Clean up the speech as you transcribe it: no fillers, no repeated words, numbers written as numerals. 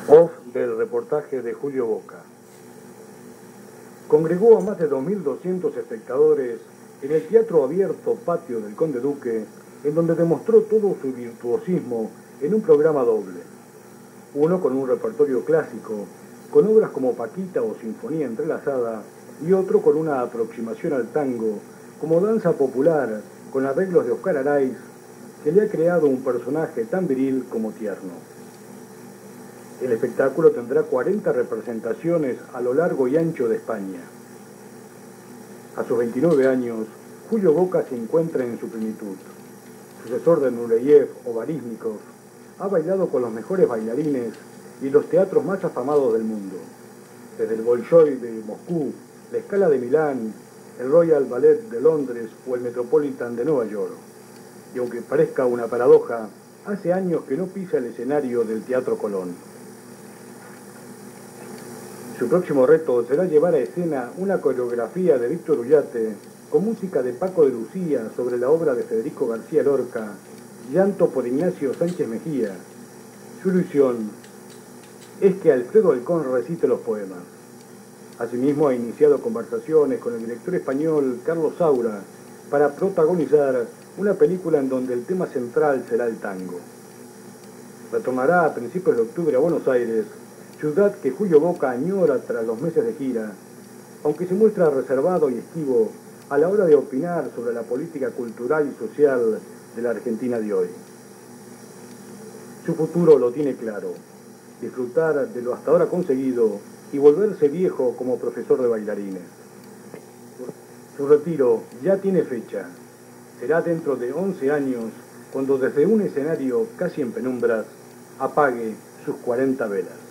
Off del reportaje de Julio Boca. Congregó a más de 2.200 espectadores en el teatro abierto patio del Conde Duque, en donde demostró todo su virtuosismo en un programa doble. Uno con un repertorio clásico, con obras como Paquita o Sinfonía Entrelazada, y otro con una aproximación al tango, como danza popular, con arreglos de Oscar Araiz, que le ha creado un personaje tan viril como tierno. El espectáculo tendrá 40 representaciones a lo largo y ancho de España. A sus 29 años, Julio Boca se encuentra en su plenitud. Sucesor de Nureyev o Baryshnikov, ha bailado con los mejores bailarines y los teatros más afamados del mundo, desde el Bolshoi de Moscú, la Scala de Milán, el Royal Ballet de Londres o el Metropolitan de Nueva York. Y aunque parezca una paradoja, hace años que no pisa el escenario del Teatro Colón. Su próximo reto será llevar a escena una coreografía de Víctor Ullate con música de Paco de Lucía sobre la obra de Federico García Lorca, Llanto por Ignacio Sánchez Mejía. Su ilusión es que Alfredo Halcón recite los poemas. Asimismo ha iniciado conversaciones con el director español Carlos Saura para protagonizar una película en donde el tema central será el tango. Retornará a principios de octubre a Buenos Aires, ciudad que Julio Boca añora tras los meses de gira, aunque se muestra reservado y esquivo a la hora de opinar sobre la política cultural y social de la Argentina de hoy. Su futuro lo tiene claro: disfrutar de lo hasta ahora conseguido y volverse viejo como profesor de bailarines. Su retiro ya tiene fecha. Será dentro de 11 años, cuando desde un escenario casi en penumbras apague sus 40 velas.